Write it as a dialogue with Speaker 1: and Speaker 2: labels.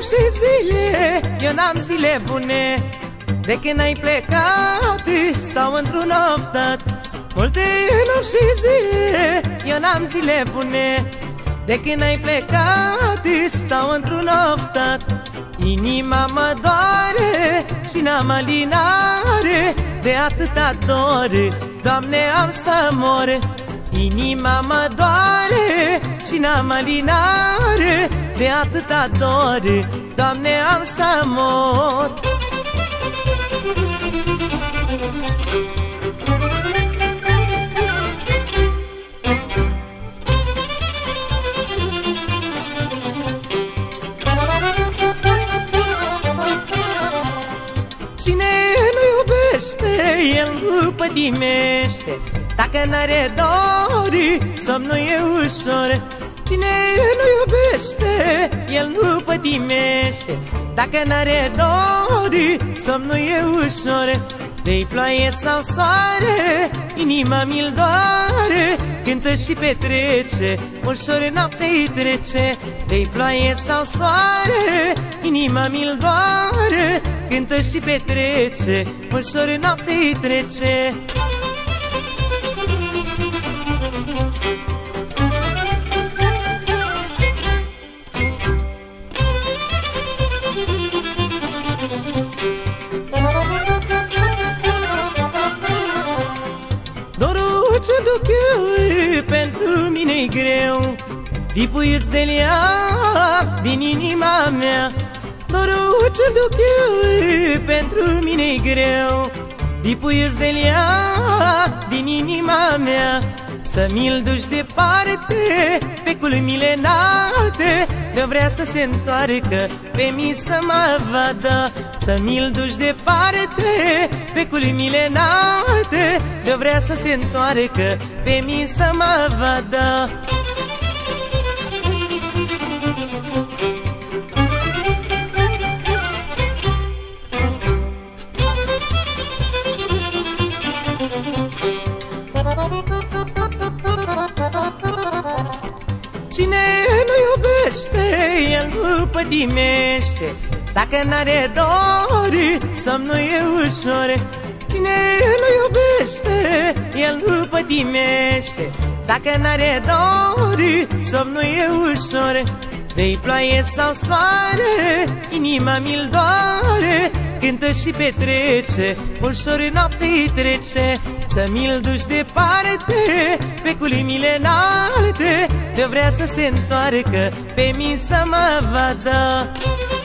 Speaker 1: nopți și zile, eu n-am zile bune. De când ai plecat, stau într-un oftat. Multe nopți și zile, eu n-am zile bune. De când ai plecat, stau într-un oftat. Inima mă doare și n-am alinare, de atâta dor, Doamne, am să mor. Inima mă doare și n-am alinare, de atâta dor, Doamne, am să mor. Cine nu iubește, el nu pătimește. Dacă n-are dori, somnul e ușor. Cine nu iubește, el nu pătimește. Dacă n-are dori, somnul e ușor. De-i ploaie sau soare, inima mi-l doare, cântă și petrece, ușor noapte-i trece. De-i ploaie sau soare, inima mi-l doare, cântă și petrece, ușor noapte-i trece. Dorul ce duc eu pentru mine-i greu, dipuiți de ea din inima mea. Dorul ce duc eu pentru mine-i greu, dipuiți de ea din inima mea. Să mi-l duci departe, pe culmile înalte, de vrea să se întoarcă pe mine să mă vadă. Să mi-l duci departe, pe culmile înalte, de vrea să se întoarcă pe mine să mă vadă. Cine nu iubește, el nu pătimește. Dacă n-are dori, somnul e ușor. Cine nu iubește, el nu pătimește. Dacă n-are dori, somnul e ușor. De-i ploaie sau soare, inima mi-l doare, cântă și petrece, ușor noapte-i trece. Să mi-l duci departe, pe culmile înalte, de vrea să se întoarcă pe mine să mă vadă.